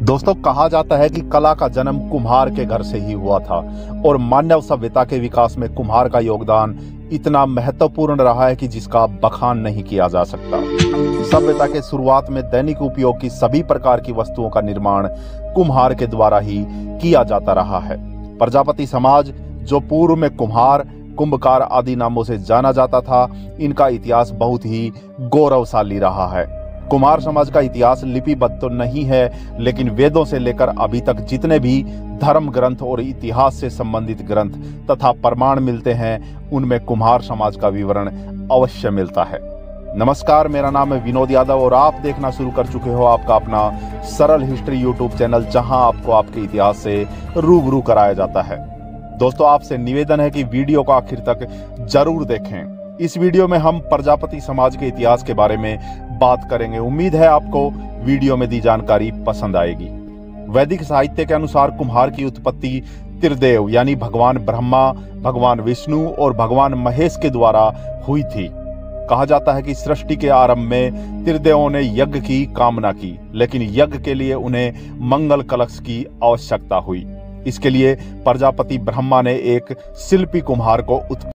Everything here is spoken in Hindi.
दोस्तों, कहा जाता है कि कला का जन्म कुम्हार के घर से ही हुआ था और मानव सभ्यता के विकास में कुम्हार का योगदान इतना महत्वपूर्ण रहा है कि जिसका बखान नहीं किया जा सकता। सभ्यता के शुरुआत में दैनिक उपयोग की सभी प्रकार की वस्तुओं का निर्माण कुम्हार के द्वारा ही किया जाता रहा है। प्रजापति समाज, जो पूर्व में कुम्हार, कुंभकार आदि नामों से जाना जाता था, इनका इतिहास बहुत ही गौरवशाली रहा है। कुम्हार समाज का इतिहास लिपिबद्ध तो नहीं है, लेकिन वेदों से लेकर अभी तक जितने भी धर्म ग्रंथ और इतिहास से संबंधित ग्रंथ तथा प्रमाण मिलते हैं, उनमें कुम्हार समाज का विवरण अवश्य मिलता है। नमस्कार, मेरा नाम है विनोद यादव और आप देखना शुरू कर चुके हो आपका अपना सरल हिस्ट्री यूट्यूब चैनल, जहां आपको आपके इतिहास से रूबरू कराया जाता है। दोस्तों, आपसे निवेदन है कि वीडियो को आखिर तक जरूर देखें। इस वीडियो में हम प्रजापति समाज के इतिहास के बारे में बात करेंगे। उम्मीद है आपको वीडियो में दी जानकारी पसंद आएगी। वैदिक साहित्य के अनुसार कुम्हार की उत्पत्ति त्रिदेव यानी भगवान ब्रह्मा, भगवान विष्णु और भगवान महेश के द्वारा हुई थी। कहा जाता है कि सृष्टि के आरंभ में त्रिदेवों ने यज्ञ की कामना की, लेकिन यज्ञ के लिए उन्हें मंगल कलश की आवश्यकता हुई। इसके लिए प्रजापति ब्रह्मा ने एक शिल्पी कुम्हार को